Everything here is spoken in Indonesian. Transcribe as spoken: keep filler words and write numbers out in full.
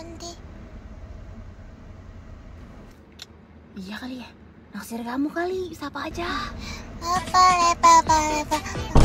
Onti. Iya kali ya, naksir kamu kali, sapa aja. Apa lepa, apa lepa.